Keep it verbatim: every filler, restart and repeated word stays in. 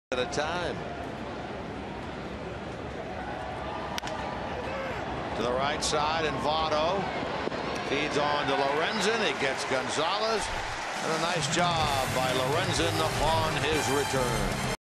at a time. To the right side, and Votto feeds on to Lorenzen. He gets Gonzalez, and a nice job by Lorenzen upon his return.